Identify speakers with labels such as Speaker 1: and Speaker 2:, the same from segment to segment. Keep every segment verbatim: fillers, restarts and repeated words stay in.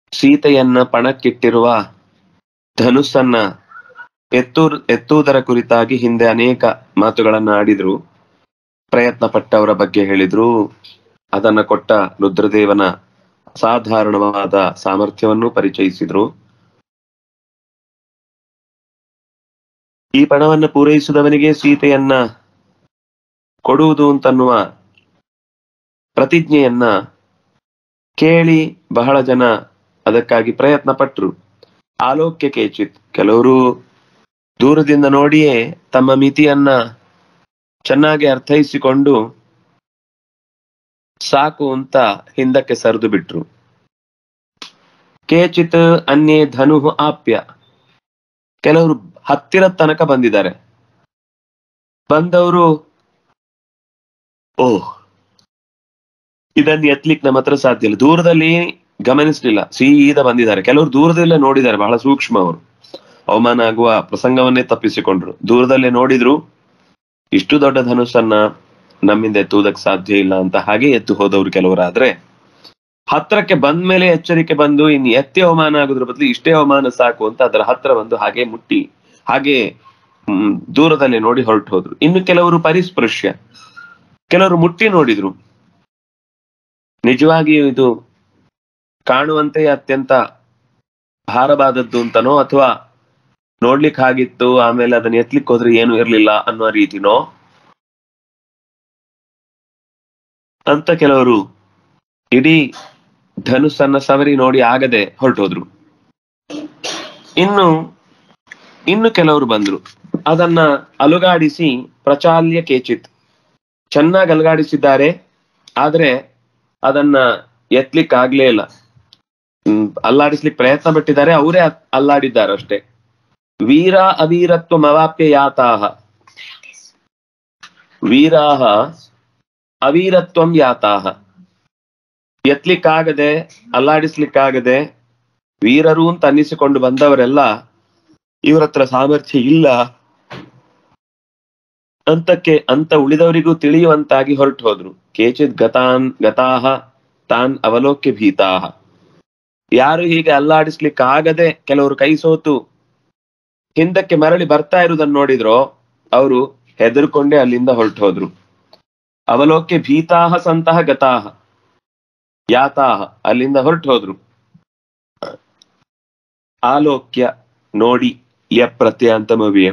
Speaker 1: ಸೀತೆಯನ್ನ ಪಣಕ್ಕಿಟ್ಟಿರುವ ಧನುಸ್ಸನ್ನ ಎತ್ತು ಎತ್ತುವುದರ ಕುರಿತಾಗಿ ಹಿಂದೆ ಅನೇಕ ಮಾತುಗಳನ್ನ ಆಡಿದ್ರು. ಪ್ರಯತ್ನ ಪಟ್ಟವರ ಬಗ್ಗೆ ಹೇಳಿದ್ರು. ಅದನ್ನ ಕೊಟ್ಟ ರುದ್ರದೇವನ ಅಸಾಧಾರಣವಾದ ಸಾಮರ್ಥ್ಯವನ್ನು ಪರಿಚಯಿಸಿದ್ರು. ಈ ಪಣವನ್ನ ಪೂರೈಸಿದವನಿಗೆ ಸೀತೆಯನ್ನ ಕೊಡುವುದು ಅಂತನ್ನುವ ಪ್ರತಿಜ್ಞೆಯನ್ನ ಕೇಳಿ ಬಹಳ ಜನ ಅದಕ್ಕಾಗಿ ಪ್ರಯತ್ನ ಪಟ್ರು. ಆಲೋಕ್ಯ ಕೇಚಿತ್, ಕೆಲವರು ದೂರದಿಂದ ನೋಡಿಯೇ ತಮ್ಮ ಮಿತಿಯನ್ನ ಚೆನ್ನಾಗಿ ಅರ್ಥೈಸಿಕೊಂಡು ಸಾಕು ಅಂತ ಹಿಂದಕ್ಕೆ ಸರಿದು ಬಿಟ್ರು. ಕೇಚಿತ್ ಅನ್ಯೇ ಧನು ಆಪ್ಯ, ಕೆಲವರು ಹತ್ತಿರ ತನಕ ಬಂದಿದ್ದಾರೆ. ಬಂದವರು ಓಹ್ ಇದನ್ನ ಎತ್ಲಿಕ್ಕೆ ನಮ್ಮ ಹತ್ರ ಸಾಧ್ಯ ಇಲ್ಲ, ದೂರದಲ್ಲಿ ಗಮನಿಸ್ಲಿಲ್ಲ, ಸೀದಾ ಬಂದಿದ್ದಾರೆ. ಕೆಲವರು ದೂರದಲ್ಲೇ ನೋಡಿದ್ದಾರೆ, ಬಹಳ ಸೂಕ್ಷ್ಮ ಅವರು, ಅವಮಾನ ಆಗುವ ಪ್ರಸಂಗವನ್ನೇ ತಪ್ಪಿಸಿಕೊಂಡ್ರು. ದೂರದಲ್ಲೇ ನೋಡಿದ್ರು, ಇಷ್ಟು ದೊಡ್ಡ ಧನುಸ್ಸನ್ನ ನಮ್ಮಿಂದ ಎತ್ತುವುದಕ್ಕೆ ಸಾಧ್ಯ ಇಲ್ಲ ಅಂತ ಹಾಗೆ ಎತ್ತು ಹೋದವ್ರು ಕೆಲವರಾದ್ರೆ, ಹತ್ರಕ್ಕೆ ಬಂದ ಮೇಲೆ ಎಚ್ಚರಿಕೆ ಬಂದು ಇನ್ನು ಎತ್ತಿ ಅವಮಾನ ಆಗೋದ್ರ ಬದಲು ಇಷ್ಟೇ ಅವಮಾನ ಸಾಕು ಅಂತ ಅದರ ಹತ್ರ ಬಂದು ಹಾಗೆ ಮುಟ್ಟಿ ಹಾಗೆ ಹ್ಮ್ ದೂರದಲ್ಲೇ ನೋಡಿ ಹೊರಟು ಹೋದ್ರು. ಇನ್ನು ಕೆಲವರು ಪರಿಸ್ಪೃಶ್ಯ, ಕೆಲವರು ಮುಟ್ಟಿ ನೋಡಿದ್ರು. ನಿಜವಾಗಿಯೂ ಇದು ಕಾಣುವಂತೆ ಅತ್ಯಂತ ಭಾರವಾದದ್ದು ಅಂತನೋ ಅಥವಾ ನೋಡ್ಲಿಕ್ಕೆ ಹಾಗಿತ್ತು ಆಮೇಲೆ ಅದನ್ನ ಎತ್ಲಿಕ್ಕೆ ಹೋದ್ರೆ ಏನು ಇರ್ಲಿಲ್ಲ ಅನ್ನುವ ರೀತಿನೋ ಅಂತ ಕೆಲವರು ಇಡೀ ಧನುಸ್ಸನ್ನ ಸವರಿ ನೋಡಿ ಆಗದೆ ಹೊರಟೋದ್ರು. ಇನ್ನು ಇನ್ನು ಕೆಲವರು ಬಂದ್ರು, ಅದನ್ನ ಅಲುಗಾಡಿಸಿ ಪ್ರಚಾಲ್ಯ ಕೇಚಿತ್, ಚೆನ್ನಾಗಿ ಅಲುಗಾಡಿಸಿದ್ದಾರೆ, ಆದ್ರೆ ಅದನ್ನ ಎತ್ಲಿಕ್ಕೆ ಆಗ್ಲೇ ಇಲ್ಲ. ಹ್ಮ್ ಅಲ್ಲಾಡಿಸ್ಲಿಕ್ಕೆ ಪ್ರಯತ್ನ ಪಟ್ಟಿದ್ದಾರೆ, ಅವರೇ ಅಲ್ಲಾಡಿದ್ದಾರೆ ಅಷ್ಟೇ. ವೀರ ಅವೀರತ್ವ ಮವಾಪ್ಯ ಯಾತಾಹ, ವೀರಾಹ ಅವೀರತ್ವಂ ಯಾತಾಹ, ಎತ್ಲಿಕ್ಕಾಗದೆ ಅಲ್ಲಾಡಿಸ್ಲಿಕ್ಕಾಗದೆ ವೀರರು ಅಂತ ಅನ್ನಿಸಿಕೊಂಡು ಬಂದವರೆಲ್ಲ ಇವ್ರ ಹತ್ರ ಸಾಮರ್ಥ್ಯ ಇಲ್ಲ ಅಂತಕ್ಕೆ ಅಂತ ಉಳಿದವರಿಗೂ ತಿಳಿಯುವಂತಾಗಿ ಹೊರಟು ಹೋದ್ರು. ಕೇಚಿತ್ ಗತಾನ್ ಗತಾಹ ತಾನ್ ಅವಲೋಕ್ಯ ಭೀತಾಹ, ಯಾರು ಹೀಗೆ ಅಲ್ಲಾಡಿಸ್ಲಿಕ್ಕೆ ಆಗದೆ ಕೆಲವರು ಕೈ ಸೋತು ಹಿಂದಕ್ಕೆ ಮರಳಿ ಬರ್ತಾ ಇರುವುದನ್ನು ನೋಡಿದ್ರೋ ಅವರು ಹೆದರ್ಕೊಂಡೇ ಅಲ್ಲಿಂದ ಹೊರಟು ಹೋದ್ರು. ಅವಲೋಕ್ಯ ಭೀತಾಹ ಸಂತಹ ಗತಾಹ ಯಾತಾಹ, ಅಲ್ಲಿಂದ ಹೊರಟು ಹೋದ್ರು. ಆಲೋಕ್ಯ ನೋಡಿ, ಯ ಪ್ರತ್ಯಂತಮವ್ಯಯಂ,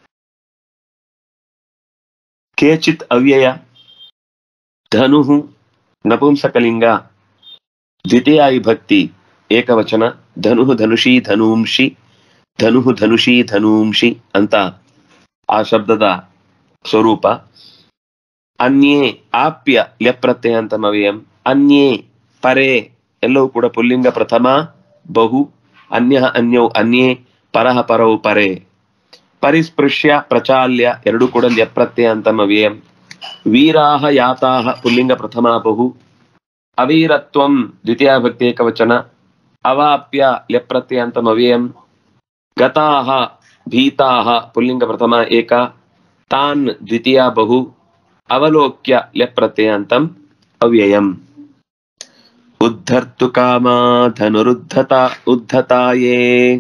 Speaker 1: ಕೇಚಿತ್ ಅವ್ಯಯ ಧನು ನಪುಂಸಕಲಿಂಗ ದ್ವಿತೀಯ ವಿಭಕ್ತಿ ಏಕವಚನ, ಧನು ಧನುಷಿ ಧನೂಂಷಿ ಧನು ಧನುಷಿ ಧನೂಂಷಿ ಅಂತ ಆ ಶಬ್ದದ ಸ್ವರೂಪ. ಅನ್ಯೇ ಆಪ್ಯ ಲ್ಯಪ್ರತ್ಯಯಂತಮವ್ಯಯಂ, ಅನ್ಯೇ ಪರೇ ಎಲ್ಲವೂ ಕೂಡ ಪುಲ್ಲಿಂಗ ಪ್ರಥಮ ಬಹು, ಅನ್ಯ ಅನ್ಯೌ ಅನ್ಯೇ, ಪರಹ ಪರೌ ಪರೇ. ಪರಿಸ್ಪೃಶ್ಯ ಪ್ರಚಾಲ್ಯ ಎರಡು ಕೂಡ ಲ್ಯಪ್ರತ್ಯಯಂತಮವ್ಯಯಂ. ವೀರಾಹ ಯಾತಾಹ ಪುಲ್ಲಿಂಗ ಪ್ರಥಮ ಬಹು, ಅವೀರತ್ವಂ ದ್ವಿತೀಯ ಭಕ್ತಿ ಏಕವಚನ, ಅವಾಪ್ಯ ಲ್ಯಪ್ರತ್ಯಯಂತಮವ್ಯಯಂ. ಗತಾಹ ಭೀತಾಹ ಪುಲ್ಲಿಂಗ ಪ್ರಥಮ ಏಕ, ತಾನ್ ದ್ವಿತೀಯ ಬಹು, ಅವಲೋಕ್ಯ ಲ್ಯಪ್ರತ್ಯಯಾಂತಂ ಅವ್ಯಯಂ. ಉದ್ಧರ್ತು ಕಾಮಾ ಧನುರುದ್ಧತ ಉದ್ಧತಾಯೇ,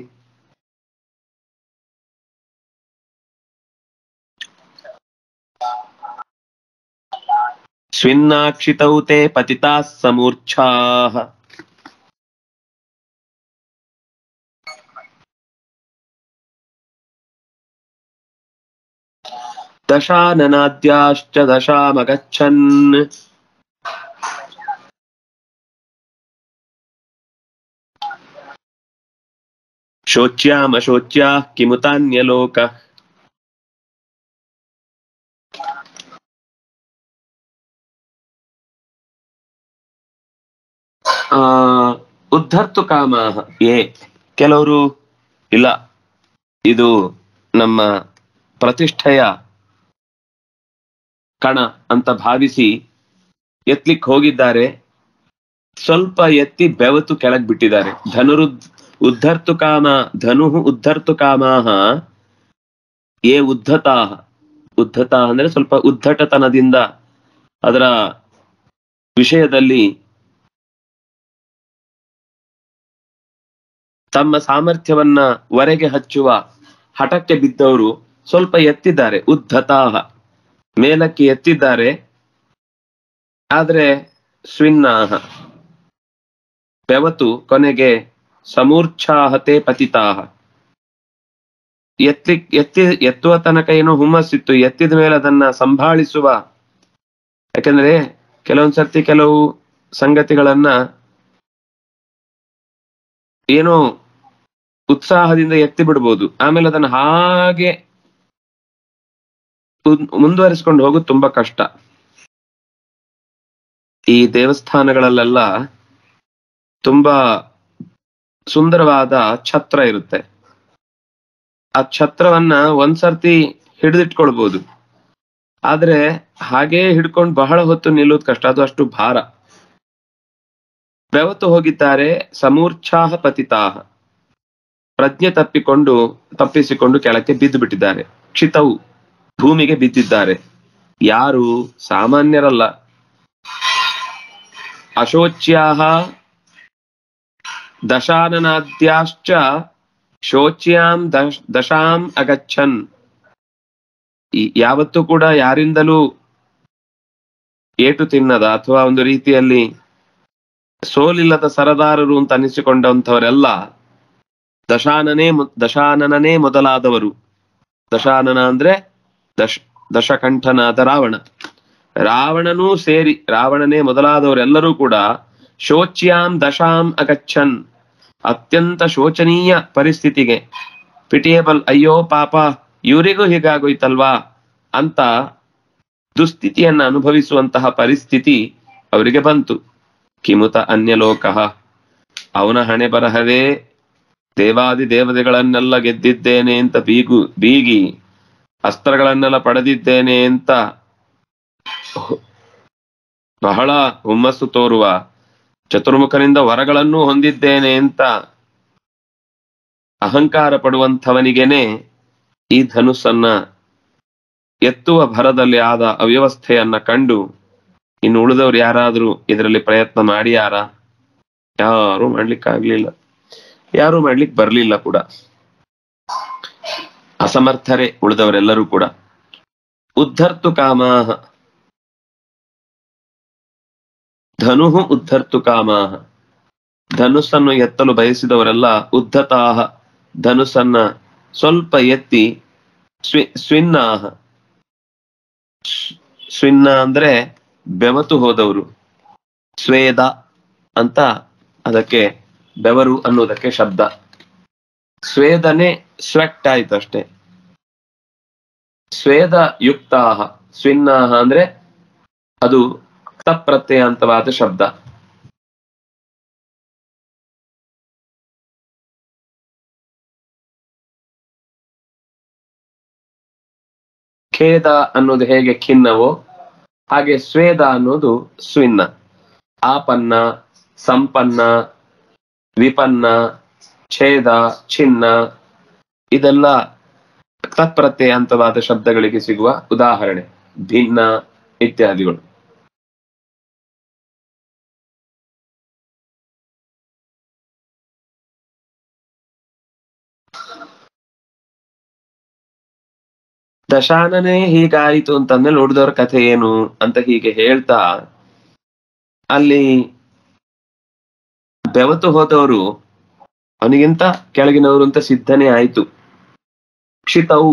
Speaker 1: ಸ್ವಿನ್ನಾಕ್ಷಿತೌ ತೇ ಪತಿತಾಃ ಸಮೂರ್ಛಾಃ. ದಶಾನನಾದ್ಯಾಶ್ಚ ದಶಾಮಗಚ್ಚನ್, ಶೋಚ್ಯಾಮಶೋಚ್ಯಾಃ ಕಿಮುತಾನ್ಯಲೋಕಃ. ಆ ಉದ್ಧರ್ತು ಕಾಮಾಹ, ಏ ಕೆಲವರು ಇಲ್ಲ ಇದು ನಮ್ಮ ಪ್ರತಿಷ್ಠೆಯ ಕಣ ಅಂತ ಭಾವಿಸಿ ಎತ್ಲಿಕ್ಕೆ ಹೋಗಿದ್ದಾರೆ, ಸ್ವಲ್ಪ ಎತ್ತಿ ಬೆವತು ಕೆಳಗ್ ಬಿಟ್ಟಿದ್ದಾರೆ. ಧನುರುದ್ ಉದ್ಧರ್ತು ಕಾಮ ಧನು ಉದ್ಧರ್ತು ಕಾಮಾಹ ಏ ಉದ್ಧತಾಹ, ಉದ್ಧತ ಅಂದ್ರೆ ಸ್ವಲ್ಪ ಉದ್ಧಟತನದಿಂದ ಅದರ ವಿಷಯದಲ್ಲಿ ತಮ್ಮ ಸಾಮರ್ಥ್ಯವನ್ನ ವರೆಗೆ ಹಚ್ಚುವ ಹಠಕ್ಕೆ ಬಿದ್ದವರು ಸ್ವಲ್ಪ ಎತ್ತಿದ್ದಾರೆ. ಉದ್ಧತಾಹ, ಮೇಲಕ್ಕೆ ಎತ್ತಿದ್ದಾರೆ. ಆದ್ರೆ ಸ್ವಿನ್ನಾಹ, ಬೆವತು ಕೊನೆಗೆ ಸಮೂರ್ಛಾಹತೆ ಪತಿತಾಹ, ಎತ್ತಿ ಎತ್ತಿ ಎತ್ತುವ ತನಕ ಏನೋ ಹುಮ್ಮಸ್ಸಿತ್ತು, ಎತ್ತಿದ ಮೇಲೆ ಅದನ್ನ ಸಂಭಾಳಿಸುವ, ಯಾಕಂದ್ರೆ ಕೆಲವೊಂದ್ಸರ್ತಿ ಕೆಲವು ಸಂಗತಿಗಳನ್ನ ಏನೋ ಉತ್ಸಾಹದಿಂದ ಎತ್ತಿ ಬಿಡ್ಬೋದು, ಆಮೇಲೆ ಅದನ್ನ ಹಾಗೆ ಮುಂದುವರಿಸಿಕೊಂಡು ಹೋಗೋದು ತುಂಬಾ ಕಷ್ಟ. ಈ ದೇವಸ್ಥಾನಗಳಲ್ಲೆಲ್ಲ ತುಂಬಾ ಸುಂದರವಾದ ಛತ್ರ ಇರುತ್ತೆ. ಆ ಛತ್ರವನ್ನ ಒಂದ್ಸರ್ತಿ ಹಿಡಿದಿಟ್ಕೊಳ್ಬಹುದು, ಆದ್ರೆ ಹಾಗೇ ಹಿಡ್ಕೊಂಡು ಬಹಳ ಹೊತ್ತು ನಿಲ್ಲೋದು ಕಷ್ಟ, ಅದು ಅಷ್ಟು ಭಾರ. ಬೆವತು ಹೋಗಿದ್ದಾರೆ. ಸಮೂರ್ಛಾಹ ಪತಿತಾಹ, ಪ್ರಜ್ಞೆ ತಪ್ಪಿಕೊಂಡು ತಪ್ಪಿಸಿಕೊಂಡು ಕೆಳಕ್ಕೆ ಬಿದ್ದು ಬಿಟ್ಟಿದ್ದಾರೆ. ಕ್ಷಿತವು, ಭೂಮಿಗೆ ಬಿದ್ದಿದ್ದಾರೆ. ಯಾರು? ಸಾಮಾನ್ಯರಲ್ಲ. ಅಶೋಚ್ಯಾಹ ದಶಾನನಾದ್ಯಾಶ್ಚ ಶೋಚ್ಯಾಂ ದಶ ದಶಾಂ ಅಗಚ್ಚನ್. ಯಾವತ್ತೂ ಕೂಡ ಯಾರಿಂದಲೂ ಏಟು ತಿನ್ನದ ಅಥವಾ ಒಂದು ರೀತಿಯಲ್ಲಿ ಸೋಲಿಲ್ಲದ ಸರದಾರರು ಅಂತ ಅನಿಸಿಕೊಂಡಂಥವರೆಲ್ಲ ದಶಾನನೇ ದಶಾನನೇ ಮೊದಲಾದವರು. ದಶಾನನ ಅಂದ್ರೆ ದಶ ದಶಕಂಠನಾದ ರಾವಣ, ರಾವಣನೂ ಸೇರಿ ರಾವಣನೇ ಮೊದಲಾದವರೆಲ್ಲರೂ ಕೂಡ ಶೋಚ್ಯಾಂ ದಶಾಂ ಅಗಚ್ಚನ್, ಅತ್ಯಂತ ಶೋಚನೀಯ ಪರಿಸ್ಥಿತಿಗೆ, ಪಿಟಿಯೇಬಲ್, ಅಯ್ಯೋ ಪಾಪ ಇವರಿಗೂ ಹೀಗಾಗೋಯ್ತಲ್ವಾ ಅಂತ ದುಸ್ಥಿತಿಯನ್ನ ಅನುಭವಿಸುವಂತಹ ಪರಿಸ್ಥಿತಿ ಅವರಿಗೆ ಬಂತು. ಕಿಮುತ ಅನ್ಯಲೋಕಃ, ಅವನ ಹಣೆ ಬರಹವೇ ದೇವಾದಿ ದೇವತೆಗಳನ್ನೆಲ್ಲ ಗೆದ್ದಿದ್ದೇನೆ ಅಂತ ಬೀಗು ಬೀಗಿ ಅಸ್ತ್ರಗಳನ್ನೆಲ್ಲ ಪಡೆದಿದ್ದೇನೆ ಅಂತ ಬಹಳ ಹುಮ್ಮಸ್ಸು ತೋರುವ, ಚತುರ್ಮುಖನಿಂದ ವರಗಳನ್ನು ಹೊಂದಿದ್ದೇನೆ ಅಂತ ಅಹಂಕಾರ ಪಡುವಂಥವನಿಗೇನೆ ಈ ಧನುಸ್ಸನ್ನ ಎತ್ತುವ ಭರದಲ್ಲಿ ಆದ ಅವ್ಯವಸ್ಥೆಯನ್ನ ಕಂಡು ಇನ್ನು ಉಳಿದವ್ರು ಯಾರಾದ್ರೂ ಇದರಲ್ಲಿ ಪ್ರಯತ್ನ ಮಾಡಿಯಾರ? ಯಾರು ಮಾಡ್ಲಿಕ್ಕಾಗ್ಲಿಲ್ಲ, ಯಾರು ಮಾಡ್ಲಿಕ್ಕೆ ಬರ್ಲಿಲ್ಲ ಕೂಡ. ಅಸಮರ್ಥರೇ ಉಳಿದವರೆಲ್ಲರೂ ಕೂಡ. ಉದ್ಧರ್ತು ಕಾಮಾಹ, ಧನುಹು ಉದ್ಧರ್ತು ಕಾಮಾಹ, ಧನುಸ್ಸನ್ನು ಎತ್ತಲು ಬಯಸಿದವರೆಲ್ಲ ಉದ್ಧತಾಹ, ಧನುಸ್ಸನ್ನ ಸ್ವಲ್ಪ ಎತ್ತಿ ಸ್ವಿ ಸ್ವಿನ್ನಾಹ, ಸ್ವಿನ್ನ ಅಂದ್ರೆ ಬೆವತು ಹೋದವರು. ಸ್ವೇದ ಅಂತ ಅದಕ್ಕೆ ಬೆವರು ಅನ್ನೋದಕ್ಕೆ ಶಬ್ದ. ಸ್ವೇದನೆ ಸ್ವೆಟ್ ಆಯ್ತಷ್ಟೇ. ಸ್ವೇದ ಯುಕ್ತಾಹ, ಸ್ವಿನ್ನಾಹ ಅಂದ್ರೆ ಅದು ತಪ್ರತ್ಯಯಾಂತವಾದ ಶಬ್ದ. ಖೇದ ಅನ್ನೋದು ಹೇಗೆ ಖಿನ್ನವೋ ಹಾಗೆ ಸ್ವೇದ ಅನ್ನೋದು ಸ್ವಿನ್ನ. ಆಪನ್ನ, ಸಂಪನ್ನ, ವಿಪನ್ನ, ಛೇದ, ಛಿನ್ನ ಇದೆಲ್ಲ ತತ್ಪ್ರತ್ಯಯಾಂತವಾದ ಶಬ್ದಗಳಿಗೆ ಸಿಗುವ ಉದಾಹರಣೆ. ಭಿನ್ನ ಇತ್ಯಾದಿಗಳು. ದಶಾನನೇ ಹೀಗಾಯಿತು ಅಂತಂದ್ರೆ ಉಳಿದವ್ರ ಕಥೆ ಏನು ಅಂತ ಹೀಗೆ ಹೇಳ್ತಾ, ಅಲ್ಲಿ ಬೆವತು ಹೋದವರು ಅವನಿಗಿಂತ ಕೆಳಗಿನವರು ಅಂತ ಸಿದ್ಧನೇ ಆಯ್ತು. ಕ್ಷಿತವು,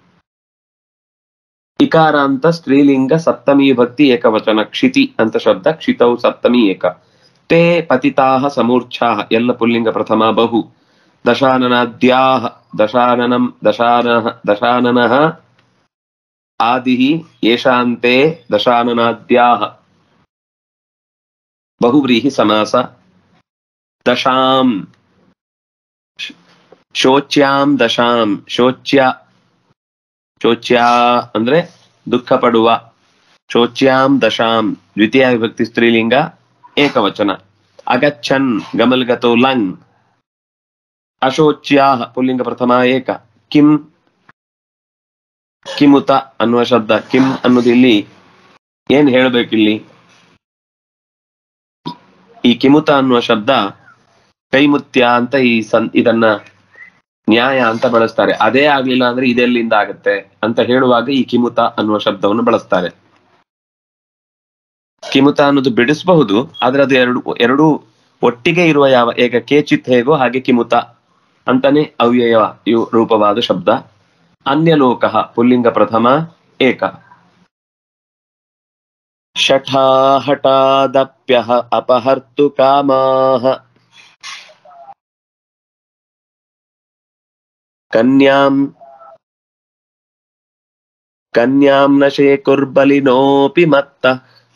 Speaker 1: ಇಕಾರ ಅಂತ ಸ್ತ್ರೀಲಿಂಗ ಸಪ್ತಮಿ ಭಕ್ತಿ ಏಕವಚನ, ಕ್ಷಿತಿ ಅಂತ ಶಬ್ದ, ಕ್ಷಿತವು ಸಪ್ತಮಿ ಏಕ. ತೇ ಪತಿತಾಹ ಸಮೂರ್ಛಾಹ, ಎಲ್ಲ ಪುಲ್ಲಿಂಗ ಪ್ರಥಮ ಬಹು. ದಶಾನನಾದ್ಯಾಹ, ದಶಾನನಂ ದಶಾನಃ ದಶಾನನಃ ಆದಿಃ ಯೇಷಾಂತೆ ದಶಾನನಾದ್ಯಾಹ ಬಹುವ್ರೀಹಿ ಸಮಾಸ. ದಶಾಂ, ಶೋಚ್ಯಾಂ ದಶಾಂ, ಶೋಚ್ಯ ಶೋಚ್ಯ ಅಂದ್ರೆ ದುಃಖ ಪಡುವ. ಶೋಚ್ಯಾಂ ದಶಾಂ ದ್ವಿತೀಯ ವಿಭಕ್ತಿ ಸ್ತ್ರೀಲಿಂಗ ಏಕವಚನ. ಅಗಚ್ಚನ್ ಗಮಲ್ಗತೋ ಲಂಗ್. ಅಶೋಚ್ಯಾಹ ಪುಲ್ಲಿಂಗ ಪ್ರಥಮ ಏಕ. ಕಿಂ, ಕಿಮುತ ಅನ್ನುವ ಶಬ್ದ. ಕಿಂ ಅನ್ನೋದು ಇಲ್ಲಿ ಏನ್ ಹೇಳ್ಬೇಕಿಲ್ಲಿ? ಈ ಕಿಮುತ ಅನ್ನುವ ಶಬ್ದ ಕೈಮುತ್ಯ ಅಂತ ಈ ಸನ್ ಇದನ್ನ ನ್ಯಾಯ ಅಂತ ಬಳಸ್ತಾರೆ. ಅದೇ ಆಗ್ಲಿಲ್ಲ ಅಂದ್ರೆ ಇದೆಲ್ಲಿಂದ ಆಗತ್ತೆ ಅಂತ ಹೇಳುವಾಗ ಈ ಕಿಮುತ ಅನ್ನುವ ಶಬ್ದವನ್ನು ಬಳಸ್ತಾರೆ. ಕಿಮುತ ಅನ್ನೋದು ಬಿಡಿಸಬಹುದು, ಆದ್ರೆ ಅದು ಎರಡು ಎರಡು ಒಟ್ಟಿಗೆ ಇರುವ ಯಾವ ಏಕ ಕೇಚಿತ್ ಹೇಗೋ ಹಾಗೆ ಕಿಮುತ ಅಂತಾನೆ ಅವ್ಯಯ ರೂಪವಾದ ಶಬ್ದ. ಅನ್ಯಲೋಕ ಪುಲ್ಲಿಂಗ ಪ್ರಥಮ ಏಕ. ಶಠಾ ಹಠಾದಪ್ಯಃ ಅಪಹರ್ತು ಕಾಮಾಃ ಕನ್ಯಾಂ ಕನ್ಯಾಂ ನ ಶೇಕುರ್ಬಲಿನೋಪಿ ಮತ್ತ.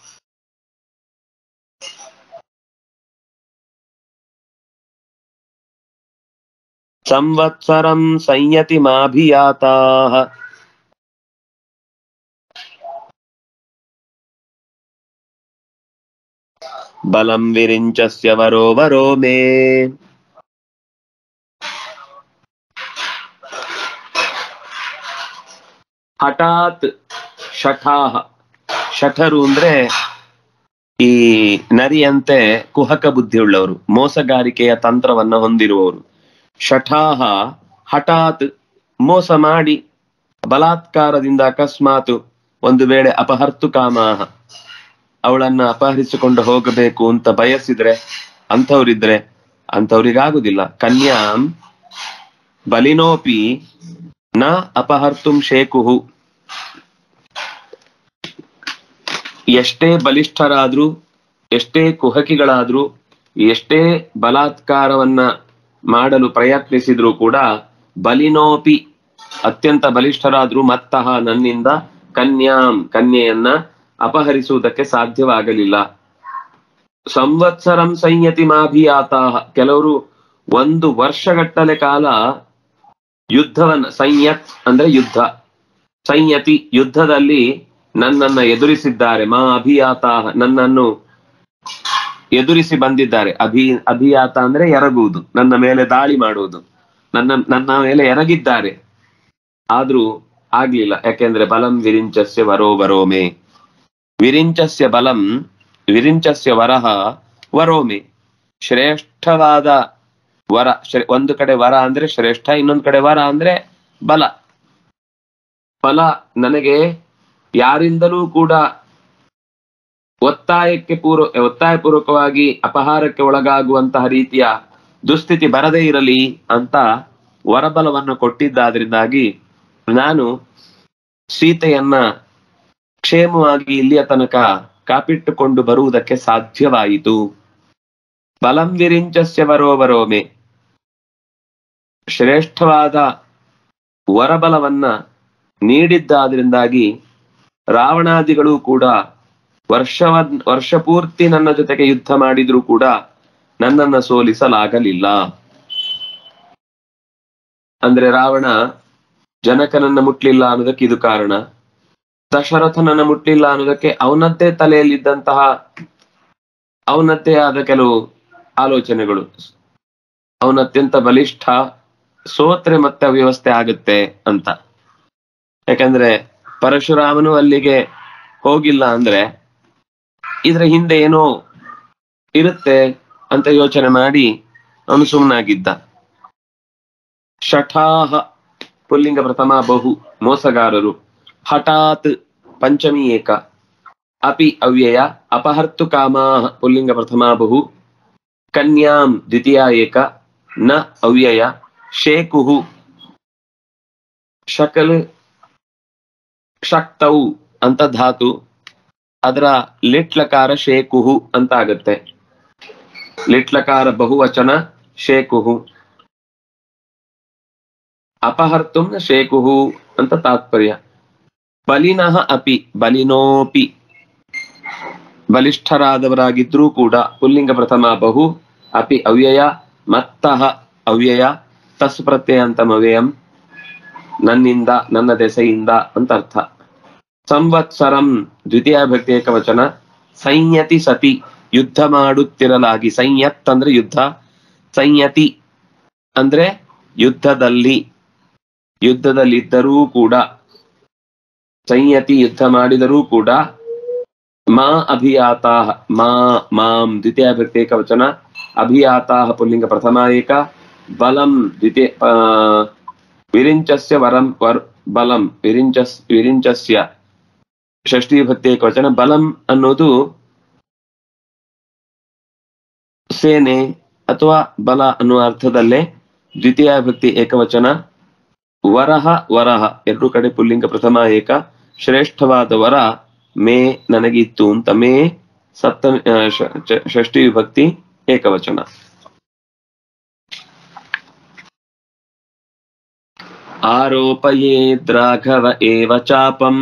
Speaker 1: ಸಂವತ್ಸರಂ ಸಂಯತಿ ಮಾಭಿಯಾತಾಃ ಬಲಂ ವಿರಿಂಚಸ್ಯ ವರೋ ವರೋ ಮೇ. ಹಠಾತ್ ಶಠಾಹ, ಶಠರು ಅಂದ್ರೆ ಈ ನರಿಯಂತೆ ಕುಹಕ ಬುದ್ಧಿಯುಳ್ಳವರು, ಮೋಸಗಾರಿಕೆಯ ತಂತ್ರವನ್ನ ಹೊಂದಿರುವವರು. ಶಠಾಹ ಹಠಾತ್ ಮೋಸ ಮಾಡಿ, ಬಲಾತ್ಕಾರದಿಂದ ಅಕಸ್ಮಾತ್ ಒಂದು ವೇಳೆ ಅಪಹರ್ತು ಕಾಮಾಹ ಅವಳನ್ನ ಅಪಹರಿಸಿಕೊಂಡು ಹೋಗಬೇಕು ಅಂತ ಬಯಸಿದ್ರೆ, ಅಂಥವ್ರಿದ್ರೆ ಅಂಥವ್ರಿಗಾಗುದಿಲ್ಲ. ಕನ್ಯಾಂ ಬಲಿನೋಪಿ ನ ಅಪಹರ್ತುಂ ಶೇಕುಹು, ಎಷ್ಟೇ ಬಲಿಷ್ಠರಾದ್ರೂ ಎಷ್ಟೇ ಕುಹಕಿಗಳಾದ್ರೂ ಎಷ್ಟೇ ಬಲಾತ್ಕಾರವನ್ನ ಮಾಡಲು ಪ್ರಯತ್ನಿಸಿದ್ರು ಕೂಡ ಬಲಿನೋಪಿ ಅತ್ಯಂತ ಬಲಿಷ್ಠರಾದ್ರೂ ಮತ್ತಃ ನನ್ನಿಂದ ಕನ್ಯಾಂ ಕನ್ಯೆಯನ್ನ ಅಪಹರಿಸುವುದಕ್ಕೆ ಸಾಧ್ಯವಾಗಲಿಲ್ಲ. ಸಂವತ್ಸರಂ ಸಂಯತಿ ಮಾಭಿಯಾತಾಹ, ಕೆಲವರು ಒಂದು ವರ್ಷಗಟ್ಟಲೆ ಕಾಲ ಯುದ್ಧವನ್ನ, ಸಂಯತ್ ಅಂದ್ರೆ ಯುದ್ಧ, ಸಂಯತಿ ಯುದ್ಧದಲ್ಲಿ ನನ್ನನ್ನ ಎದುರಿಸಿದ್ದಾರೆ. ಮಾ ಅಭಿಯಾತಾಹ ನನ್ನನ್ನು ಎದುರಿಸಿ ಬಂದಿದ್ದಾರೆ. ಅಭಿ ಅಭಿಯಾತ ಅಂದ್ರೆ ಎರಗುವುದು, ನನ್ನ ಮೇಲೆ ದಾಳಿ ಮಾಡುವುದು, ನನ್ನ ನನ್ನ ಮೇಲೆ ಎರಗಿದ್ದಾರೆ. ಆದ್ರೂ ಆಗ್ಲಿಲ್ಲ, ಯಾಕೆಂದ್ರೆ ಬಲಂ ವಿರಿಂಚಸ್ಯ ವರೋ ವರೋಮೆ. ವಿರಿಂಚಸ್ಯ ಬಲಂ ವಿರಿಂಚಸ್ಯ ವರಹ ವರೋಮೆ, ಶ್ರೇಷ್ಠವಾದ ವರ. ಒಂದು ಕಡೆ ವರ ಅಂದ್ರೆ ಶ್ರೇಷ್ಠ, ಇನ್ನೊಂದು ಕಡೆ ವರ ಅಂದ್ರೆ ಬಲ. ಫಲ ನನಗೆ ಯಾರಿಂದಲೂ ಕೂಡ ಒತ್ತಾಯಕ್ಕೆ ಪೂರ್ವ ಒತ್ತಾಯ ಪೂರ್ವಕವಾಗಿ ಅಪಹಾರಕ್ಕೆ ಒಳಗಾಗುವಂತಹ ರೀತಿಯ ದುಸ್ಥಿತಿ ಬರದೇ ಇರಲಿ ಅಂತ ವರಬಲವನ್ನು ಕೊಟ್ಟಿದ್ದಾದ್ರಿಂದಾಗಿ ನಾನು ಸೀತೆಯನ್ನ ಕ್ಷೇಮವಾಗಿ ಇಲ್ಲಿಯ ತನಕ ಕಾಪಿಟ್ಟುಕೊಂಡು ಬರುವುದಕ್ಕೆ ಸಾಧ್ಯವಾಯಿತು. ಬಲಂ ವಿರಿಂಚಸ್ಯ ವರೋ ವರೋಮೆ, ಶ್ರೇಷ್ಠವಾದ ವರಬಲವನ್ನ ನೀಡಿದ್ದಾದ್ರಿಂದಾಗಿ ರಾವಣಾದಿಗಳು ಕೂಡ ವರ್ಷವ ವರ್ಷ ಪೂರ್ತಿ ನನ್ನ ಜೊತೆಗೆ ಯುದ್ಧ ಮಾಡಿದ್ರೂ ಕೂಡ ನನ್ನನ್ನ ಸೋಲಿಸಲಾಗಲಿಲ್ಲ. ಅಂದ್ರೆ ರಾವಣ ಜನಕನನ್ನ ಮುಟ್ಲಿಲ್ಲ ಅನ್ನೋದಕ್ಕೆ ಇದು ಕಾರಣ. ದಶರಥನನ್ನ ಮುಟ್ಲಿಲ್ಲ ಅನ್ನೋದಕ್ಕೆ ಅವನದ್ದೇ ತಲೆಯಲ್ಲಿದ್ದಂತಹ ಅವನದ್ದೇ ಆದ ಕೆಲವು ಆಲೋಚನೆಗಳು. ಅವನತ್ಯಂತ ಬಲಿಷ್ಠ, ಸೋತ್ರೆ ಮತ್ತೆ ಅವ್ಯವಸ್ಥೆ ಆಗುತ್ತೆ ಅಂತ. ಯಾಕಂದ್ರೆ ಪರಶುರಾಮನು ಅಲ್ಲಿಗೆ ಹೋಗಿಲ್ಲ ಅಂದ್ರೆ ಇದ್ರ ಹಿಂದೆ ಏನೋ ಇರುತ್ತೆ ಅಂತ ಯೋಚನೆ ಮಾಡಿ ಅವನು ಸುಮ್ಮನಾಗಿದ್ದ. ಶಠಾಹ ಪುಲ್ಲಿಂಗ ಪ್ರಥಮ ಬಹು, ಮೋಸಗಾರರು. ಹಠಾತ್ ಪಂಚಮಿ ಏಕ. ಅಪಿ ಅವ್ಯಯ. ಅಪಹರ್ತು ಕಾಮಾಹ ಪುಲ್ಲಿಂಗ ಪ್ರಥಮ ಬಹು. ಕನ್ಯಾಂ ದ್ವಿತೀಯ ಏಕ. ನ ಅವ್ಯಯ. ಶೇಕುಹು ಶಕಲ್ ಶಕ್ತೌ ಅಂತ ಧಾತು, ಅದರ ಲಿಟ್ಲಕಾರ ಶೇಕುಹು ಅಂತ ಆಗತ್ತೆ. ಲಿಟ್ಲಕಾರ ಬಹುವಚನ ಶೇಕುಹು. ಅಪಹರ್ತುಂ ಶೇಕುಹು ಅಂತ ತಾತ್ಪರ್ಯ. ಬಲಿನಃ ಅಪಿ, ಬಲಿನೋಪಿ ಬಲಿಷ್ಠರಾದವರಾಗಿದ್ರೂ ಕೂಡ ಪುಲ್ಲಿಂಗ ಪ್ರಥಮ ಬಹು. ಅಪಿ ಅವ್ಯಯ. ಮತ್ತಃ ಅವ್ಯಯ. ತಸ್ ಪ್ರತ್ಯಯಾಂತಂ ಅವ್ಯಯಂ, ನನ್ನಿಂದ ನನ್ನ ದೆಸೆಯಿಂದ ಅಂತ ಅರ್ಥ. ಸಂವತ್ಸರಂ ದ್ವಿತೀಯ ಭಕ್ತಿ ಏಕವಚನ. ಸಂಯತಿ ಸತಿ ಯುದ್ಧ ಮಾಡುತ್ತಿರಲಾಗಿ. ಸಂಯತ್ ಅಂದ್ರೆ ಯುದ್ಧ, ಸಂಯತಿ ಅಂದ್ರೆ ಯುದ್ಧದಲ್ಲಿ, ಯುದ್ಧದಲ್ಲಿದ್ದರೂ ಕೂಡ, ಸಂಯತಿ ಯುದ್ಧ ಮಾಡಿದರೂ ಕೂಡ. ಮಾ ಅಭಿಯಾತಾಹ ಮಾ ಮಾಂ ದ್ವಿತೀಯ ಭಕ್ತಿ ಏಕವಚನ. अभियाताः पुल्लिंग प्रथमा एक, बलं द्वितीय विरिञ्चस्य वरं वर बलं विरिञ्चस् विरिञ्चस्य षष्ठी विभक्ति ಏಕವಚನ. ಬಲಂ ಅನ್ನೋದು ಸೇನೆ ಅಥವಾ ಬಲ ಅನ್ನುವ ಅರ್ಥದಲ್ಲೇ ದ್ವಿತೀಯ ವಿಭಕ್ತಿ ಏಕವಚನ. ವರಹ ವರಹ ಎರಡು ಕಡೆ ಪುಲ್ಲಿಂಗ ಪ್ರಥಮ ಏಕ. ಶ್ರೇಷ್ಠವಾದ ವರ ಮೇ ನನಗಿತ್ತು ಅಂತ, ಮೇ ಸಪ್ತ ಷಷ್ಠಿ ವಿಭಕ್ತಿ ಏಕವಚನ. ಆರೋಪಯೇದ್ರಾಘವ ಏವ ಚಾಪಂ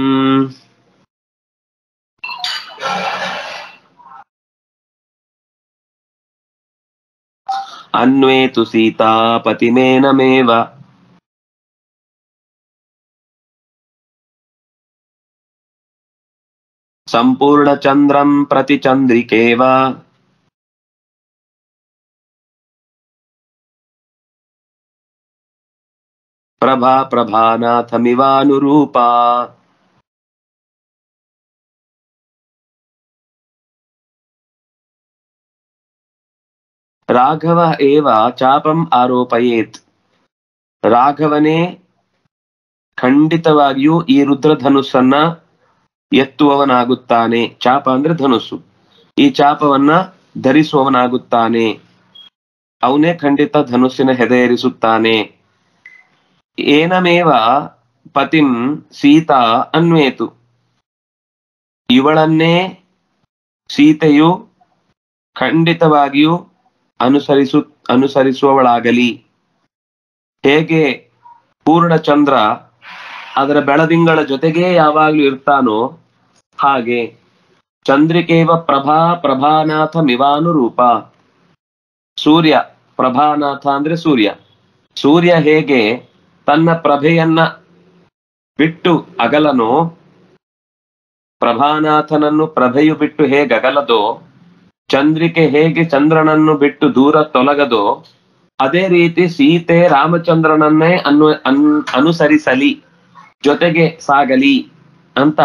Speaker 1: ಅನ್ವೇತು ಸೀತಾಪತಿಮೇನಮೇವ ಸಂಪೂರ್ಣಚಂದ್ರಂ ಪ್ರತಿ ಚಂದ್ರಿಕೇವ ಪ್ರಭಾ ಪ್ರಭಾನಾಥಮಿವಾನುರೂಪ. ರಾಘವ ಏವ ಚಾಪಂ ಆರೋಪಯೇತ್. ರಾಘವನೇ ಖಂಡಿತವಾಗಿಯೂ ಈ ರುದ್ರಧನುಸ್ಸನ್ನ ಎತ್ತುವವನಾಗುತ್ತಾನೆ. ಚಾಪ ಅಂದ್ರೆ ಧನುಸ್ಸು. ಈ ಚಾಪವನ್ನ ಧರಿಸುವವನಾಗುತ್ತಾನೆ. ಅವನೇ ಖಂಡಿತ ಧನುಸ್ಸಿನ ಹೆದೆಯೇರಿಸುತ್ತಾನೆ. ಏನಮೇವ ಪತಿಂ ಸೀತಾ ಅನ್ವೇತು. ಇವಳನ್ನೇ ಸೀತೆಯು ಖಂಡಿತವಾಗಿಯೂ ಅನುಸರಿಸು ಅನುಸರಿಸುವವಳಾಗಲಿ. ಹೇಗೆ ಪೂರ್ಣಚಂದ್ರ ಅದರ ಬೆಳದಿಂಗಳ ಜೊತೆಗೇ ಯಾವಾಗ್ಲೂ ಇರ್ತಾನೋ ಹಾಗೆ ಚಂದ್ರಿಕೇವ ಪ್ರಭಾ ಪ್ರಭಾನಾಥ ಮಿವಾನುರೂಪ. ಸೂರ್ಯ ಪ್ರಭಾನಾಥ ಅಂದ್ರೆ ಸೂರ್ಯ. ಸೂರ್ಯ ಹೇಗೆ ತನ್ನ ಪ್ರಭೆಯನ್ನ ಬಿಟ್ಟು ಅಗಲನೋ, ಪ್ರಭಾನಾಥನನ್ನು ಪ್ರಭೆಯು ಬಿಟ್ಟು ಹೇಗೆ ಅಗಲದೋ, ಚಂದ್ರಿಕೆ ಹೇಗೆ ಚಂದ್ರನನ್ನು ಬಿಟ್ಟು ದೂರ ತೊಲಗದೋ, ಅದೇ ರೀತಿ ಸೀತೆ ರಾಮಚಂದ್ರನನ್ನೇ ಅನು ಅನ್ ಅನುಸರಿಸಲಿ, ಜೊತೆಗೆ ಸಾಗಲಿ ಅಂತ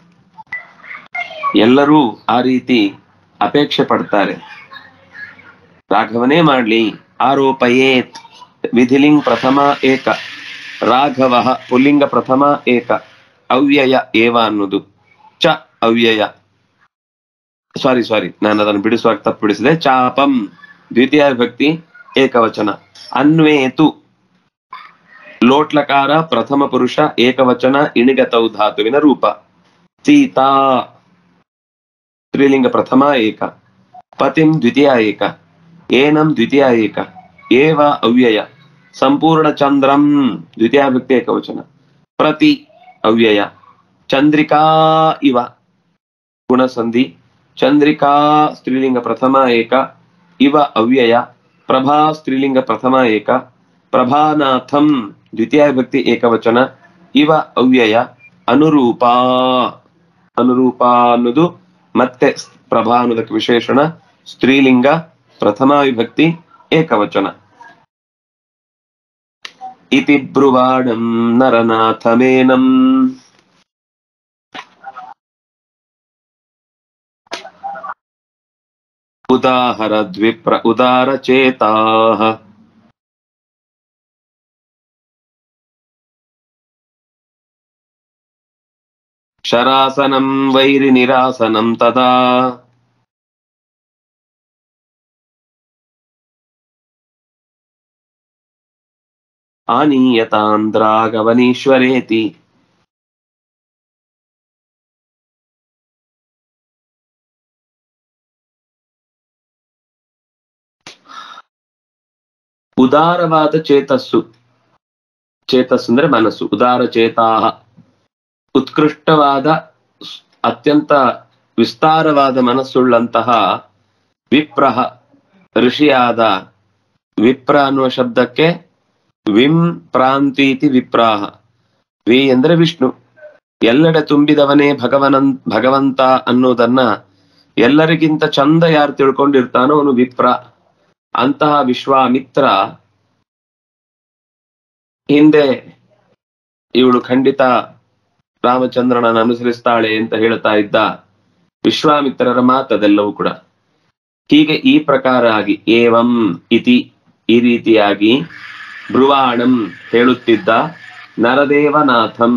Speaker 1: ಎಲ್ಲರೂ ಆ ರೀತಿ ಅಪೇಕ್ಷೆ ಪಡ್ತಾರೆ. ರಾಘವನೇ ಮಾಡ್ಲಿ. ಆರೋಪಯೇತ್ ವಿಧಿಲಿಂಗ್ ಪ್ರಥಮ ಏಕ, ರಾಘವ ಪುಲ್ಲಿಂಗ ಪ್ರಥಮ ಏಕ, ಅವ್ಯಯ ಏವ ಅನ್ನೋದು ಚ ಅವ್ಯಯ. ಸಾರಿ ಸಾರಿ ನಾನು ಅದನ್ನು ಬಿಡಿಸುವಾಗ ತಪ್ಪು ಬಿಡಿಸಿದೆ. ಚಾಪಂ ದ್ವಿತೀಯ ವಿಭಕ್ತಿ ಏಕವಚನ. ಅನ್ವೇತು ಲೋಟ್ಲಕಾರ ಪ್ರಥಮ ಪುರುಷ ಏಕವಚನ ಇಣಿಗತೌ ಧಾತುವಿನ ರೂಪ. ಸೀತಾ ಸ್ತ್ರೀಲಿಂಗ ಪ್ರಥಮ ಏಕ. ಪತಿಂ ದ್ವಿತೀಯ ಏಕ. ಏನಂ ದ್ವಿತೀಯ ಏಕ. ಏವ ಅವ್ಯಯ. ಸಂಪೂರ್ಣ ಚಂದ್ರಂ ದ್ವಿತೀಯ ವಿಭಕ್ತಿ ಏಕವಚನ. ಪ್ರತಿ ಅವ್ಯಯ. ಚಂದ್ರಿಕಾ ಇವ ಗುಣಸಂಧಿ. ಚಂದ್ರಿಕಾ ಸ್ತ್ರೀಲಿಂಗ ಪ್ರಥಮ ಏಕ. ಇವ ಅವ್ಯಯ. ಪ್ರಭಾ ಸ್ತ್ರೀಲಿಂಗ ಪ್ರಥಮ ಏಕ. ಪ್ರಭಾನಾಥಂ ದ್ವಿತೀಯ ವಿಭಕ್ತಿ ಏಕವಚನ. ಇವ ಅವ್ಯಯ. ಅನುರೂಪ. ಅನುರೂಪ ಅನ್ನೋದು ಮತ್ತೆ ಪ್ರಭಾ ಅನ್ನೋದಕ್ಕೆ ವಿಶೇಷಣ. ಸ್ತ್ರೀಲಿಂಗ ಪ್ರಥಮ ವಿಭಕ್ತಿ ಏಕವಚನ. ಇತಿ ಬ್ರುವಾಣಂ ನರನಾಥಮೇನಂ ಉದಾಹರ ದ್ವಿಪ್ರ ಉದಾರ ಚೇತಾಃ ಶರಾಸನಂ ವೈರಿ ನಿರಾಸನಂ ತದಾ ಆನೀಯತಾಂದ್ರಾಗವನೀಶ್ವರೇತಿ. ಉದಾರವಾದ ಚೇತಸ್ಸು. ಚೇತಸ್ಸು ಅಂದ್ರೆ ಮನಸ್ಸು. ಉದಾರ ಚೇತಾಹ ಉತ್ಕೃಷ್ಟವಾದ ಅತ್ಯಂತ ವಿಸ್ತಾರವಾದ ಮನಸ್ಸುಳ್ಳಂತಹ ವಿಪ್ರಹ ಋಷಿಯಾದ. ವಿಪ್ರ ಅನ್ನುವ ಶಬ್ದಕ್ಕೆ ವಿಂ ಪ್ರಾಂತೀತಿ ವಿಪ್ರಾಹ. ವಿ ಅಂದ್ರೆ ವಿಷ್ಣು. ಎಲ್ಲೆಡೆ ತುಂಬಿದವನೇ ಭಗವನನ್ ಭಗವಂತ ಅನ್ನೋದನ್ನ ಎಲ್ಲರಿಗಿಂತ ಚಂದ ಯಾರು ತಿಳ್ಕೊಂಡಿರ್ತಾನೋ ಅವನು ವಿಪ್ರ. ಅಂತಹ ವಿಶ್ವಾಮಿತ್ರ ಹಿಂದೆ ಇವಳು ಖಂಡಿತ ರಾಮಚಂದ್ರನನ್ನು ಅನುಸರಿಸ್ತಾಳೆ ಅಂತ ಹೇಳ್ತಾ ಇದ್ದ ವಿಶ್ವಾಮಿತ್ರರ ಮಾತದೆಲ್ಲವೂ ಕೂಡ. ಹೀಗೆ ಈ ಪ್ರಕಾರ ಆಗಿ ಏವಂ ಇತಿ ಈ ರೀತಿಯಾಗಿ ಬ್ರುವಾಣಂ ಹೇಳುತ್ತಿದ್ದ ನರದೇವನಾಥಂ.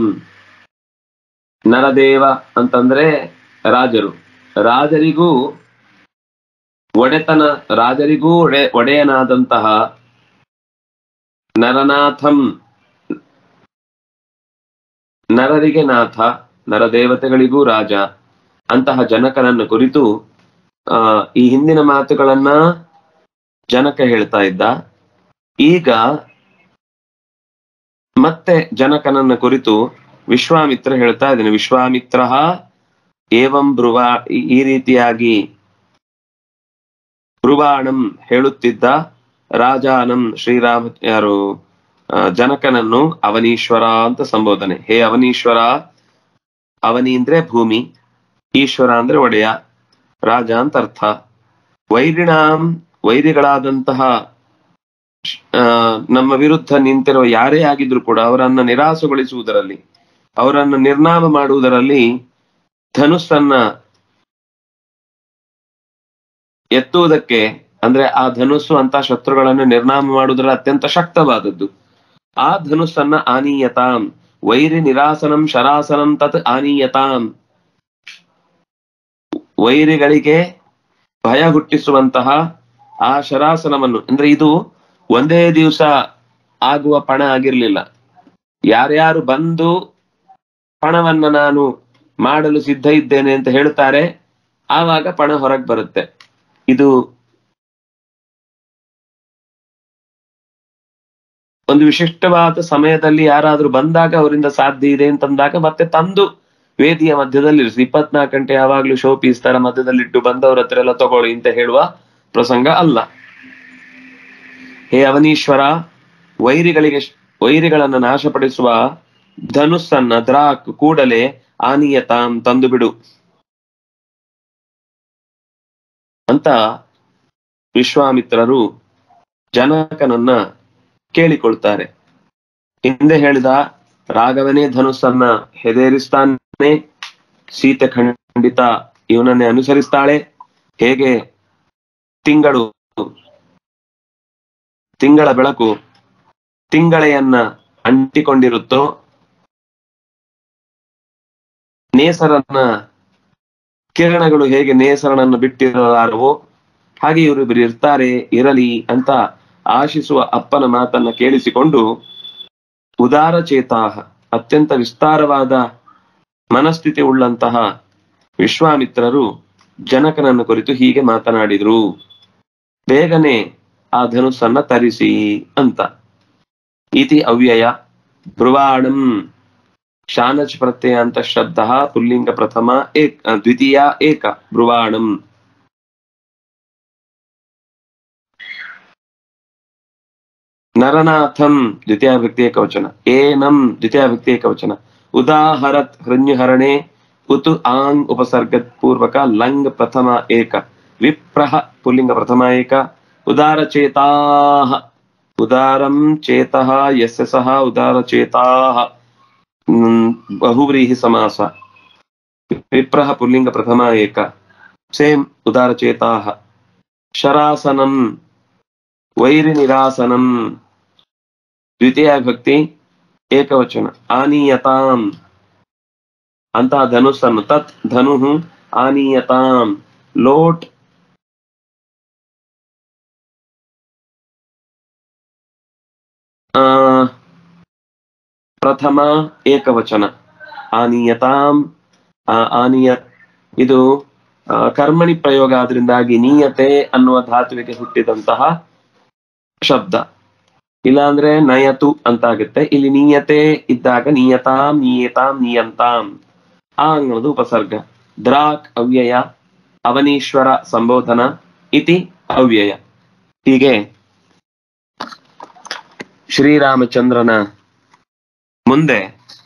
Speaker 1: ನರದೇವ ಅಂತಂದ್ರೆ ರಾಜರು, ರಾಜರಿಗೂ ಒಡೆತನ ರಾಜರಿಗೂ ಒಡೆ ಒಡೆಯನಾದಂತಹ ನರನಾಥಂ, ನರರಿಗೆ ನಾಥ, ನರದೇವತೆಗಳಿಗೂ ರಾಜ ಅಂತಹ ಜನಕನನ್ನು ಕುರಿತು ಆ ಈ ಹಿಂದಿನ ಮಾತುಗಳನ್ನ ಜನಕ ಹೇಳ್ತಾ ಇದ್ದ. ಈಗ ಮತ್ತೆ ಜನಕನನ್ನ ಕುರಿತು ವಿಶ್ವಾಮಿತ್ರ ಹೇಳ್ತಾ ಇದ್ದಾನೆ. ವಿಶ್ವಾಮಿತ್ರ ಏವಂ ಬ್ರುವ ಈ ರೀತಿಯಾಗಿ ಬ್ರುವಾಣಂ ಹೇಳುತ್ತಿದ್ದ ರಾಜಾನಂ ಶ್ರೀರಾಮ ಯಾರು ಜನಕನನ್ನು ಅವನೀಶ್ವರ ಅಂತ ಸಂಬೋಧನೆ. ಹೇ ಅವನೀಶ್ವರ, ಅವನಿ ಅಂದ್ರೆ ಭೂಮಿ, ಈಶ್ವರ ಅಂದ್ರೆ ಒಡೆಯ, ರಾಜ ಅಂತ ಅರ್ಥ. ವೈರಿಣಾಂ ವೈರಿಗಳಾದಂತಹ ಆ ನಮ್ಮ ವಿರುದ್ಧ ನಿಂತಿರುವ ಯಾರೇ ಆಗಿದ್ರು ಕೂಡ ಅವರನ್ನ ನಿರಾಸೆಗೊಳಿಸುವುದರಲ್ಲಿ, ಅವರನ್ನು ನಿರ್ನಾಮ ಮಾಡುವುದರಲ್ಲಿ ಧನುಸ್ಸನ್ನ ಎತ್ತುವುದಕ್ಕೆ, ಅಂದ್ರೆ ಆ ಧನುಸ್ಸು ಅಂತ ಶತ್ರುಗಳನ್ನು ನಿರ್ನಾಮ ಮಾಡುವುದರ ಅತ್ಯಂತ ಶಕ್ತವಾದದ್ದು. ಆ ಧನುಸ್ಸನ್ನ ಆನೀಯತಾಂ ವೈರಿ ನಿರಾಸನಂ ಶರಾಸನಂ ತತ್ ಆನೀಯತಾಂ, ವೈರಿಗಳಿಗೆ ಭಯ ಹುಟ್ಟಿಸುವಂತಹ ಆ ಶರಾಸನವನ್ನು, ಅಂದ್ರೆ ಇದು ಒಂದೇ ದಿವಸ ಆಗುವ ಪಣ ಆಗಿರ್ಲಿಲ್ಲ. ಯಾರ್ಯಾರು ಬಂದು ಪಣವನ್ನ ನಾನು ಮಾಡಲು ಸಿದ್ಧ ಇದ್ದೇನೆ ಅಂತ ಹೇಳ್ತಾರೆ, ಆವಾಗ ಪಣ ಹೊರಗೆ ಬರುತ್ತೆ. ಇದು ಒಂದು ವಿಶಿಷ್ಟವಾದ ಸಮಯದಲ್ಲಿ ಯಾರಾದ್ರೂ ಬಂದಾಗ ಅವರಿಂದ ಸಾಧ್ಯ ಇದೆ ಅಂತಂದಾಗ ಮತ್ತೆ ತಂದು ವೇದಿಯ ಮಧ್ಯದಲ್ಲಿ ಇರಿಸಿ, ಇಪ್ಪತ್ನಾಲ್ಕು ಗಂಟೆ ಯಾವಾಗ್ಲೂ ಶೋ ಪೀಸ್ ತರ ಮಧ್ಯದಲ್ಲಿಟ್ಟು ಬಂದವ್ರ ಹತ್ರ ಎಲ್ಲ ತಗೊಳ್ಳಿ ಅಂತ ಹೇಳುವ ಪ್ರಸಂಗ ಅಲ್ಲ. ಹೇ ಅವನೀಶ್ವರ, ವೈರಿಗಳಿಗೆ ವೈರಿಗಳನ್ನ ನಾಶಪಡಿಸುವ ಧನುಸ್ಸನ್ನ ದ್ರಾಕ್ ಕೂಡಲೇ ಆನೀಯತಾಂ ತಂದು ಬಿಡು ಅಂತ ವಿಶ್ವಾಮಿತ್ರರು ಜನಕನನ್ನ ಕೇಳಿಕೊಳ್ತಾರೆ. ಹಿಂದೆ ಹೇಳಿದ ರಾಘವನೇ ಧನುಸ್ಸನ್ನ ಹೆದರಿಸ್ತಾನೆ, ಸೀತೆ ಖಂಡಿತ ಇವನನ್ನೇ ಅನುಸರಿಸ್ತಾಳೆ. ಹೇಗೆ ತಿಂಗಳು ತಿಂಗಳ ಬೆಳಕು ತಿಂಗಳೆಯನ್ನ ಅಂಟಿಕೊಂಡಿರುತ್ತೋ, ನೇಸರನ್ನ ಕಿರಣಗಳು ಹೇಗೆ ನೇಸರನನ್ನು ಬಿಟ್ಟಿರಲಾರವೋ ಹಾಗೆ ಇವರು ಇರ್ತಾರೆ, ಇರಲಿ ಅಂತ ಆಶಿಸುವ ಅಪ್ಪನ ಮಾತನ್ನ ಕೇಳಿಸಿಕೊಂಡು ಉದಾರ ಚೇತಾಹ ಅತ್ಯಂತ ವಿಸ್ತಾರವಾದ ಮನಸ್ಥಿತಿ ಉಳ್ಳಂತಹ ವಿಶ್ವಾಮಿತ್ರರು ಜನಕನನ್ನು ಕುರಿತು ಹೀಗೆ ಮಾತನಾಡಿದ್ರು. ಬೇಗನೆ ಆ ಧನುಸ್ಸನ್ನ ತರಿಸಿ ಅಂತ. ಇತಿ ಅವ್ಯಯ ಬ್ರುವಾಣಂ ಶಾನಚ್ ಪ್ರತ್ಯಯ ಅಂತ ಶಬ್ದ ಪುಲ್ಲಿಂಗ ಪ್ರಥಮ ಏಕ ದ್ವಿತೀಯ ಏಕ ಬ್ರುವಾಣಂ. ನರನಾಥಂ ದ್ವಿತೀಯ ವ್ಯಕ್ತಿ ಏಕವಚನ, ಏನಂ ದ್ವಿತೀಯ ವ್ಯಕ್ತಿ ಏಕವಚನ. ಉದಾಹರತ್ ಹೃನ್ಯಹರಣೆ ಉತು ಆಂಗ್ ಉಪಸರ್ಗತ್ ಪೂರ್ವಕ ಲಂಗ್ ಪ್ರಥಮ ಏಕ, ವಿಪ್ರಹ ಪುಲ್ಲಿಂಗ ಪ್ರಥಮ ಏಕ. ಉದಾರ ಚೇತಾಹ ಉದಾರಂ ಚೇತಃ ಯಸ್ಯ ಸಹ ಉದಾರ ಚೇತಾಹ ಬಹುವ್ರೀಹಿ ಸಮಾಸ. ವಿಪ್ರಹ ಪುಲ್ಲಿಂಗ ಪ್ರಥಮ ಏಕ, ಸೇಮ್ ಉದಾರ ಚೇತಾಹ. ಶರಾಸನಂ ವೈರಿ ನಿರಾಸನಂ ದ್ವಿತೀಯ ಭಕ್ತಿ ಏಕವಚನ. ಆನೀಯತಾಂ ಅಂತ ಧನುಸ್ಸನ್ನು, ತತ್ ಧನು ಆನೀಯತಾಂ ಲೋಟ್ ಆ ಪ್ರಥಮ ಏಕವಚನ. ಆನೀಯತಾಂ ಆನೀಯ ಇದು ಕರ್ಮಣಿ ಪ್ರಯೋಗ ಆದ್ರಿಂದಾಗಿ ನೀಯತೆ ಅನ್ನುವ ಧಾತುವಿಗೆ ಹುಟ್ಟಿದಂತಹ ಶಬ್ದ. ಇಲ್ಲಾಂದ್ರೆ ನಯತು ಅಂತ ಆಗುತ್ತೆ. ಇಲ್ಲಿ ನೀಯತೆ ಇದ್ದಾಗ ನೀಯತಾಂ ನೀಯತಾಂ ನೀಯಂತಾಂ ಆ ಅನ್ನೋದು ಉಪಸರ್ಗ. ದ್ರಾಕ್ ಅವ್ಯಯ, ಅವನೀಶ್ವರ ಸಂಬೋಧನ, ಇತಿ ಅವ್ಯಯ. ಹೀಗೆ ಶ್ರೀರಾಮಚಂದ್ರನ ಮುಂದೆ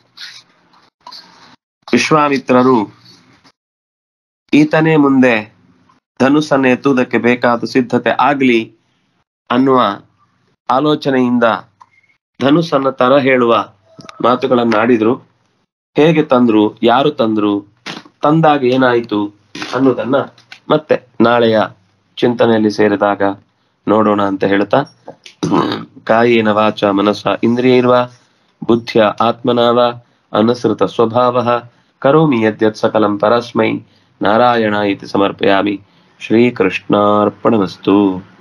Speaker 1: ವಿಶ್ವಾಮಿತ್ರರು ಈತನೇ ಮುಂದೆ ಧನುಸ್ಸನ್ನು ಎತ್ತುವುದಕ್ಕೆ ಬೇಕಾದ ಸಿದ್ಧತೆ ಆಗ್ಲಿ ಅನ್ನುವ ಆಲೋಚನೆಯಿಂದ ಧನುಸ್ಸನ್ನ ತರ ಹೇಳುವ ಮಾತುಗಳನ್ನಾಡಿದ್ರು. ಹೇಗೆ ತಂದ್ರು, ಯಾರು ತಂದ್ರು, ತಂದಾಗ ಏನಾಯಿತು ಅನ್ನೋದನ್ನ ಮತ್ತೆ ನಾಳೆಯ ಚಿಂತನೆಯಲ್ಲಿ ಸೇರಿದಾಗ ನೋಡೋಣ ಅಂತ ಹೇಳ್ತಾ, ಕಾಯೇನ ವಾಚ ಮನಸ ಇಂದ್ರಿಯೈರ್ವಾ ಬುದ್ಧಿಯ ಆತ್ಮನಾವ ಅನುಸೃತ ಸ್ವಭಾವಃ ಕರೋಮಿ ಯದ್ಯತ್ ಸಕಲಂ ಪರಸ್ಮೈ ನಾರಾಯಣ ಇತಿ ಸಮರ್ಪಯಾಮಿ. ಶ್ರೀಕೃಷ್ಣಾರ್ಪಣಮಸ್ತು.